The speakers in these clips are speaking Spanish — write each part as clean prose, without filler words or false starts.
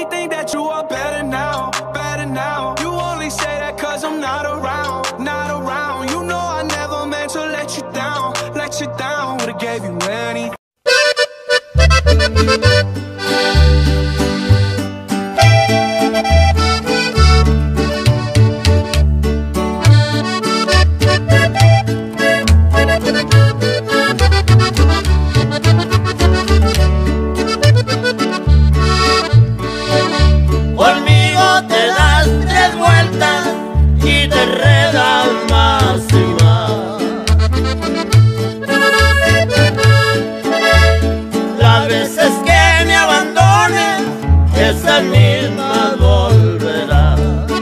only think that you are better now, better now. You only say that cause I'm not around, not around. You know I never meant to let you down, let you down. Would've gave you anything. Esa misma volverá.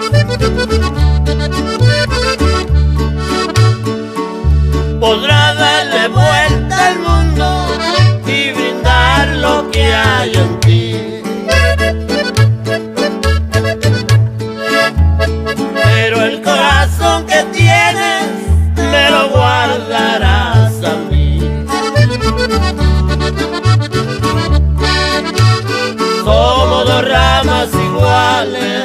Podrá darle vuelta al mundo y brindar lo que hay en ti, pero el corazón que tienes me lo guardarás a mí. Somos dos ramas iguales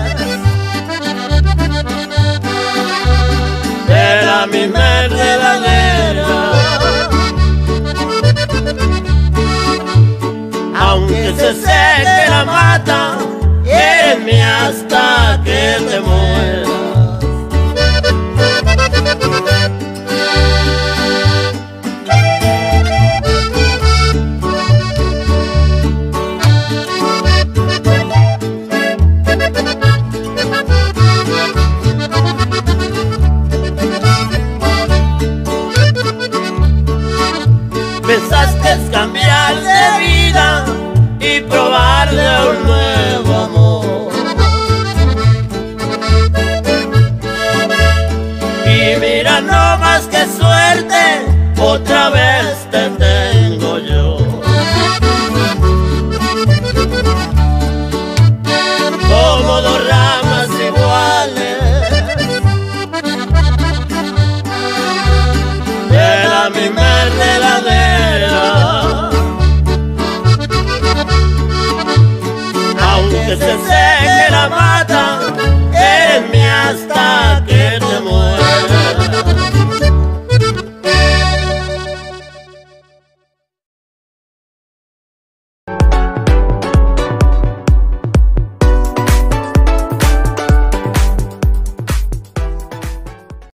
de la misma enredadera, aunque se seque la mata, eres mía hasta que te mueras. Pensaste es cambiar de vida y probar de un nuevo amor, y mira no más que suerte, otra vez te tengo yo. Como dos ramas iguales de la misma enredadera,